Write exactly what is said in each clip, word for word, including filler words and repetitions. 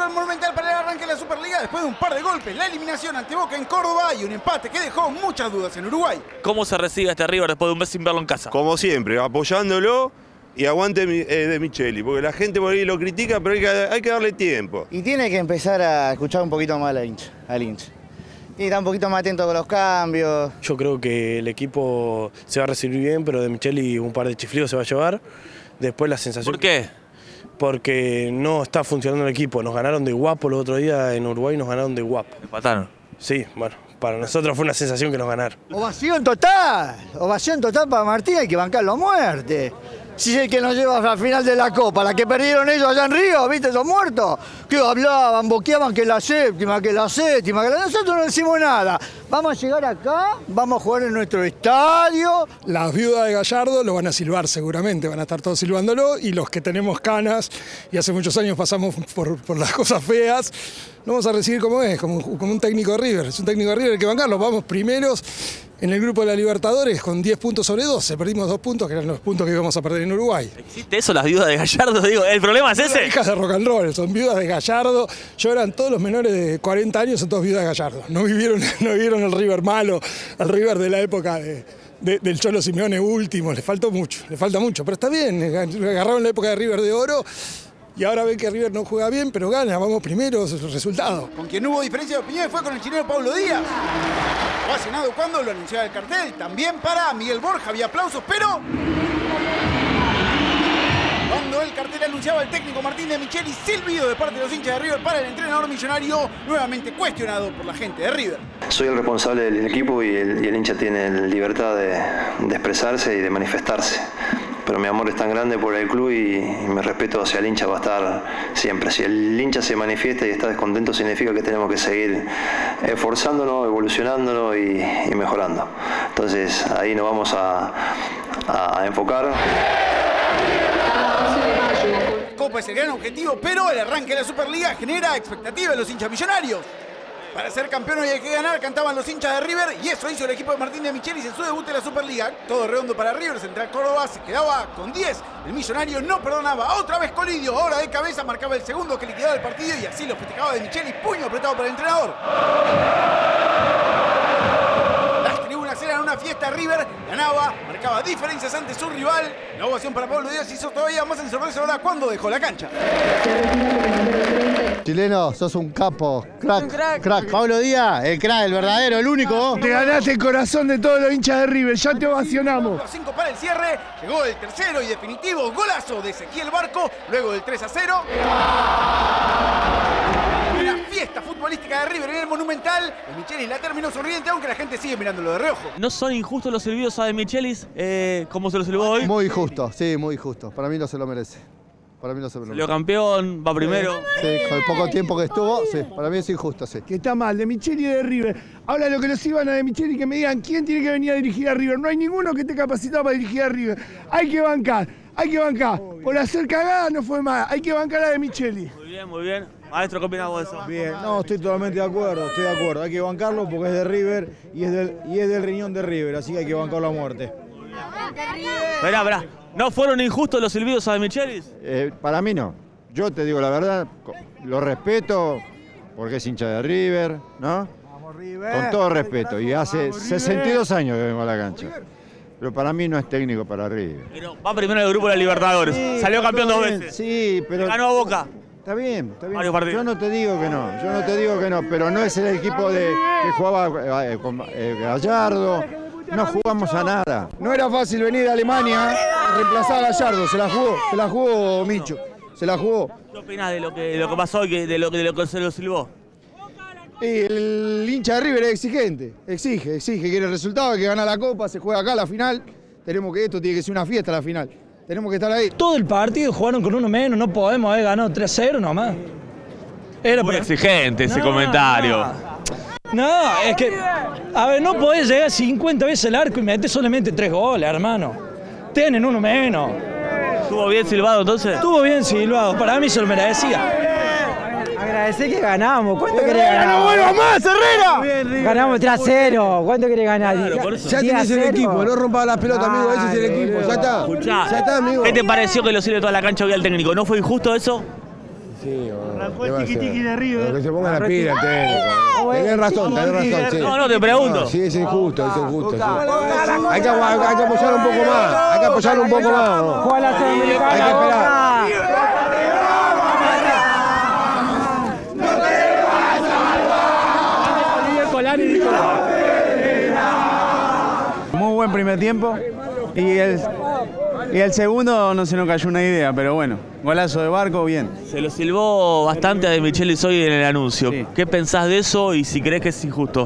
vuelve al Monumental para el arranque de la Superliga después de un par de golpes, la eliminación ante Boca en Córdoba y un empate que dejó muchas dudas en Uruguay. ¿Cómo se recibe este River después de un mes sin verlo en casa? Como siempre, apoyándolo y aguante eh, de Micheli, porque la gente por ahí lo critica, pero hay que, hay que darle tiempo. Y tiene que empezar a escuchar un poquito más al hincha, al hincha. Y está un poquito más atento con los cambios. Yo creo que el equipo se va a recibir bien, pero de Micheli un par de chiflidos se va a llevar. Después la sensación... ¿Por qué? Porque no está funcionando el equipo. Nos ganaron de guapo el otro día en Uruguay, nos ganaron de guapo. ¿Empataron? Sí, bueno, para nosotros fue una sensación que nos ganaron. Ovación total, ovación total para Martín, hay que bancarlo a muerte. Si es el que nos lleva al final de la Copa, la que perdieron ellos allá en Río, ¿viste? Esos muertos. Que hablaban, boqueaban que la séptima, que la séptima, que la... Nosotros no decimos nada. Vamos a llegar acá, vamos a jugar en nuestro estadio. Las viudas de Gallardo lo van a silbar seguramente, van a estar todos silbándolo, y los que tenemos canas y hace muchos años pasamos por, por las cosas feas, lo vamos a recibir como es, como, como un técnico de River. Es un técnico de River, hay que bancarlo. Vamos primeros en el grupo de la Libertadores con diez puntos sobre doce. Perdimos dos puntos, que eran los puntos que íbamos a perder en Uruguay. ¿Existe eso, las viudas de Gallardo? Digo, ¿el problema es ese? Son hijas de rock and roll, son viudas de Gallardo. Lloran todos los menores de cuarenta años, son todos viudas de Gallardo. No vivieron, no vivieron el River malo, el River de la época de, de, del Cholo Simeone último. Le faltó mucho, le falta mucho. Pero está bien, agarraron la época de River de oro. Y ahora ven que River no juega bien, pero gana, vamos primeros, resultado. Con quien hubo diferencia de opinión fue con el chileno Pablo Díaz. Ovacionado cuando lo anunciaba el cartel. También para Miguel Borja había aplausos, pero... Cuando el cartel anunciaba al técnico Martín de Micheli, silbido de parte de los hinchas de River para el entrenador millonario, nuevamente cuestionado por la gente de River. Soy el responsable del equipo y el, y el hincha tiene libertad de, de expresarse y de manifestarse. Pero mi amor es tan grande por el club y, y mi respeto hacia el hincha va a estar siempre. Si el hincha se manifiesta y está descontento, significa que tenemos que seguir esforzándonos, evolucionándonos y, y mejorando. Entonces ahí nos vamos a, a, a enfocar. Copa es el gran objetivo, pero el arranque de la Superliga genera expectativa en los hinchas millonarios. Para ser campeón hoy hay que ganar, cantaban los hinchas de River, y eso hizo el equipo de Martín de Michelis en su debut en la Superliga. Todo redondo para River, Central Córdoba se quedaba con diez. El millonario no perdonaba, otra vez Colidio, ahora de cabeza marcaba el segundo que liquidaba el partido y así lo festejaba de Michelis, puño apretado para el entrenador. Las tribunas eran una fiesta, River ganaba, marcaba diferencias ante su rival. La ovación para Pablo Díaz hizo todavía más ensordecedora ahora cuando dejó la cancha. Chileno, sos un capo, crack, un crack. crack. Pablo Díaz, el crack, el verdadero, el único. Te ganaste el corazón de todos los hinchas de River, ya te ovacionamos. cinco para el cierre, llegó el tercero y definitivo golazo de Ezequiel Barco, luego del tres a cero. Una fiesta futbolística de River en el Monumental. El Michelis la terminó sonriente, aunque la gente sigue mirándolo de reojo. ¿No son injustos los silbidos a de Michelis eh, como se lo silbó hoy? Muy justo, sí, muy justo. Para mí no se lo merece. Para mí no se lo merece. Salió campeón, va primero. Sí, con el poco tiempo que estuvo, sí, para mí es injusto, sí. Que está mal, de Micheli y de River. Ahora lo que los iban a de Micheli, que me digan quién tiene que venir a dirigir a River. No hay ninguno que esté capacitado para dirigir a River. Hay que bancar, hay que bancar. Por hacer cagada no fue más, hay que bancar a de Micheli. Muy bien, muy bien. Maestro, ¿qué opinás vos de eso? Bien, no, estoy totalmente de acuerdo, estoy de acuerdo. Hay que bancarlo porque es de River y es del, y es del riñón de River, así que hay que bancarlo a muerte. Esperá, esperá. ¿No fueron injustos los silbidos a de Michelis? Eh, para mí no. Yo te digo la verdad, lo respeto porque es hincha de River, ¿no? Vamos, River. Con todo respeto, y hace Vamos, sesenta y dos años que vengo a la cancha. Pero para mí no es técnico para River. Pero va primero en el grupo de la Libertadores. Sí, salió campeón dos bien, veces. Sí, pero... Ganó a Boca. Está bien, está bien. Varios partidos. Yo no te digo que no, yo no te digo que no, pero no es el equipo de que jugaba eh, con eh, Gallardo. No jugamos a nada. No era fácil venir de Alemania a reemplazar a Gallardo, se la jugó, se la jugó Micho, se la jugó. ¿Qué opinás de lo que, de lo que pasó hoy, que, de, lo, de lo que se lo silbó? Y el hincha de River es exigente, exige, exige, quiere el resultado, hay que ganar la Copa, se juega acá la final. Tenemos que, esto tiene que ser una fiesta la final. Tenemos que estar ahí. Todo el partido jugaron con uno menos, no podemos haber ganado tres a cero nomás. Era Muy para... exigente ese no, comentario. No. no, es que, a ver, no podés llegar cincuenta veces al arco y meter solamente tres goles, hermano. Tienen uno menos. ¿Estuvo bien silbado entonces? Estuvo bien silbado, para mí se lo merecía. Agradecer que ganamos. ¿Cuánto querés ganar? ¡No vuelva más, Herrera! Ganamos tres a cero. ¿Cuánto querés ganar? Claro, ya tenés el equipo, no rompas las pelotas, amigo. Ese es el equipo, ya está. Escuchá, ya está, amigo. ¿Qué te pareció que lo sirve toda la cancha hoy al técnico? ¿No fue injusto eso? Sí, arrancó el tiqui-tiqui de River. Que se ponga la pila el técnico. Tenés razón, tenés razón. Sí. No, no, te pregunto. No, sí, es injusto, es injusto. Sí. Hay, que, hay que apoyar un poco más, hay que apoyar un poco más. ¿No? Juega la Sudamericana. Hay que esperar. Muy buen primer tiempo y el, y el segundo no se nos cayó una idea, pero bueno, golazo de Barco, bien. Se lo silbó bastante a De Michelis hoy en el anuncio. Sí. ¿Qué pensás de eso y si crees que es injusto?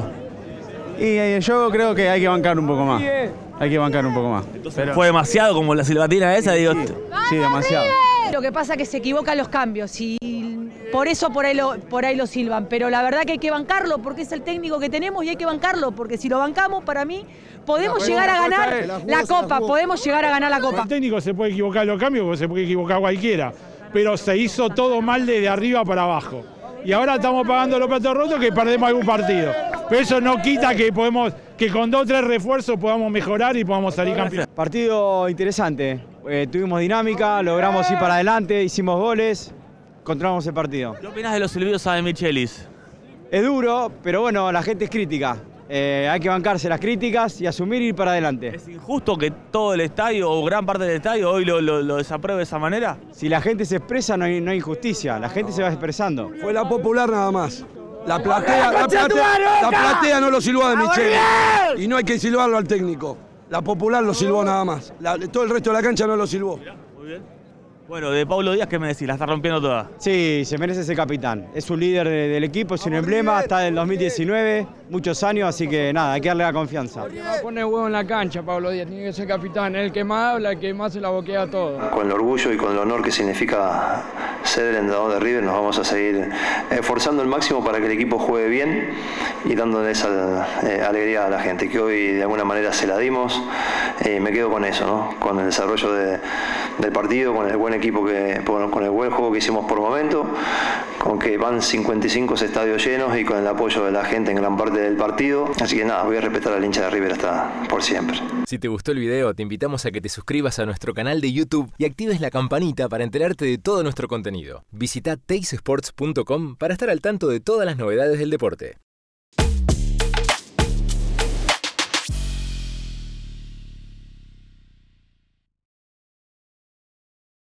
Y eh, yo creo que hay que bancar un poco más, hay que bancar un poco más. Pero ¿fue demasiado como la silbatina esa? Digo, sí, sí, demasiado. Lo que pasa es que se equivocan los cambios y por eso por ahí, lo, por ahí lo silban, pero la verdad que hay que bancarlo porque es el técnico que tenemos y hay que bancarlo porque si lo bancamos, para mí, podemos llegar a ganar la Copa, podemos llegar a ganar la Copa. El técnico se puede equivocar en los cambios porque se puede equivocar cualquiera, pero se hizo todo mal desde arriba para abajo. Y ahora estamos pagando los platos rotos que perdemos algún partido. Pero eso no quita que podemos, que con dos o tres refuerzos podamos mejorar y podamos salir campeones. Partido interesante, eh, tuvimos dinámica, logramos ir para adelante, hicimos goles, encontramos el partido. ¿Qué opinás de los silbidos a De Michelis? Es duro, pero bueno, la gente es crítica. Eh, hay que bancarse las críticas y asumir y ir para adelante. ¿Es injusto que todo el estadio o gran parte del estadio hoy lo, lo, lo desapruebe de esa manera? Si la gente se expresa no hay, no hay injusticia, la gente se va expresando. Fue la popular nada más. La platea, la platea, la platea no lo silbó a De Michelis. Y no hay que silbarlo al técnico. La popular lo silbó nada más. La, todo el resto de la cancha no lo silbó. Muy bien. Bueno, de Pablo Díaz, ¿qué me decís? La está rompiendo toda. Sí, se merece ese capitán. Es un líder de, del equipo, es un emblema, está del dos mil diecinueve, muchos años, así que nada, hay que darle la confianza. Pone huevo en la cancha, Pablo Díaz, tiene que ser capitán, es el que más habla, el que más se la boquea todo. Con el orgullo y con el honor que significa ser el entrenador de River, nos vamos a seguir esforzando al máximo para que el equipo juegue bien y dándole esa eh, alegría a la gente, que hoy de alguna manera se la dimos. Eh, me quedo con eso, ¿no? Con el desarrollo de, del partido, con el buen equipo que, con el buen juego que hicimos por momento, con que van cincuenta y cinco estadios llenos y con el apoyo de la gente en gran parte del partido. Así que nada, voy a respetar al hincha de River hasta por siempre. Si te gustó el video, te invitamos a que te suscribas a nuestro canal de YouTube y actives la campanita para enterarte de todo nuestro contenido. Visita teis sports punto com para estar al tanto de todas las novedades del deporte.